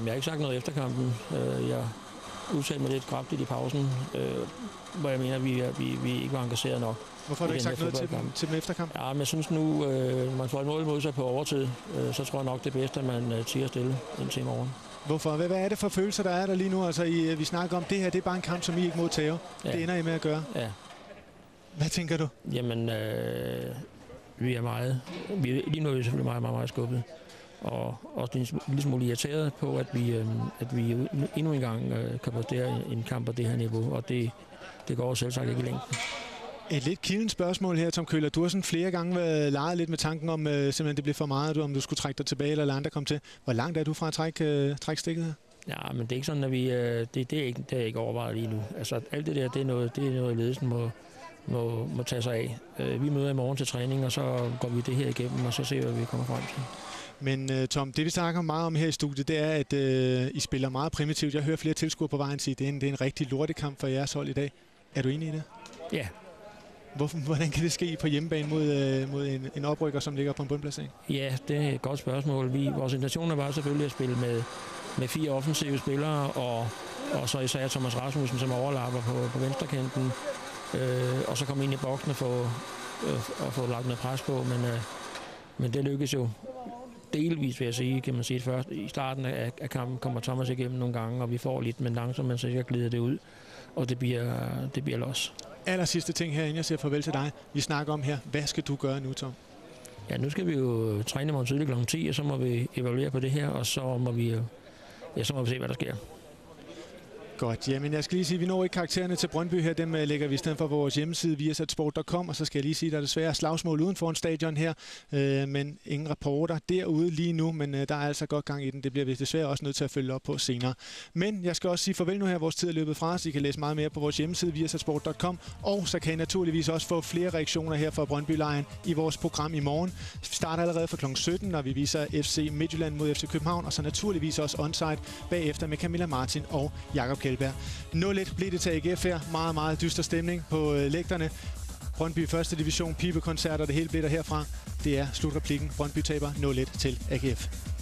jeg har ikke sagt noget efter kampen. Jeg udtalte mig lidt kraftigt i pausen, hvor jeg mener, at vi ikke var engageret nok. Hvorfor har du ikke sagt noget til dem efter kampen? Ja, men jeg synes nu, man får et mål mod sig på overtid, så tror jeg nok det bedste, at man tiger stille indtil i morgen. Hvorfor? Hvad er det for følelser, der er der lige nu? Altså, vi snakker om, det her det er bare en kamp, som I ikke må tage. Ja. Det ender I med at gøre. Ja. Hvad tænker du? Jamen, lige nu er vi selvfølgelig meget, meget, meget skubbet. Og også en lille smule irriteret på, at vi endnu en gang kan præstere en kamp på det her niveau, og det går selvsagt ikke i længden. Et lidt kildent spørgsmål her, Tom Køhler. Du har sådan flere gange været leget lidt med tanken om, simpelthen det blev for meget, om du skulle trække dig tilbage, eller andre kom til. Hvor langt er du fra at trække stikket her? Ja, men det er ikke sådan, at det er ikke overvejet lige nu. Altså, alt det der, det er noget ledelsen må tage sig af. Vi møder i morgen til træning, og så går vi det her igennem, og så ser vi, hvad vi kommer frem til. Men Tom, det vi snakker meget om her i studiet, det er, at I spiller meget primitivt. Jeg hører flere tilskuere på vejen sige, at det er en rigtig lortekamp for jeres hold i dag. Er du enig i det? Ja. Hvordan kan det ske på hjemmebane mod en oprykker, som ligger på en bundplacering? Ja, det er et godt spørgsmål. Vores intention var selvfølgelig at spille med 4 offensive spillere, og så især Thomas Rasmussen, som overlapper på venstrekanten, og så komme ind i boksen og få lagt noget pres på, men det lykkes jo delvis, vil jeg sige, kan man sige. Først i starten af kampen kommer Thomas igennem nogle gange, og vi får lidt, men langsomt man sikkert glider det ud, og det bliver los. Aller sidste ting her, inden jeg siger farvel til dig. Vi snakker om her, hvad skal du gøre nu, Tom? Ja, nu skal vi jo træne morgen tidlig kl. 10, og så må vi evaluere på det her, og så må vi se, hvad der sker. Godt, jamen jeg skal lige sige, at vi når ikke karaktererne til Brøndby her, dem lægger vi i stedet for vores hjemmeside viasatsport.com, og så skal jeg lige sige, at der er desværre slagsmål uden for en stadion her, men ingen rapporter derude lige nu, men der er altså godt gang i den. Det bliver vi desværre også nødt til at følge op på senere. Men jeg skal også sige farvel nu her, vores tid er løbet fra os. I kan læse meget mere på vores hjemmeside viasatsport.com, og så kan I naturligvis også få flere reaktioner her fra Brøndby-lejren i vores program i morgen. Vi starter allerede fra kl. 17, når vi viser FC Midtjylland mod FC København, og så naturligvis også onsite bagefter med Camilla Martin og Jakob Kjeldberg. 0-1 blev det til AGF her. Meget, meget dyster stemning på lægterne. Brøndby 1. division, pibekoncerter, det hele blev der herfra. Det er slutreplikken. Brøndby taber 0-1 til AGF.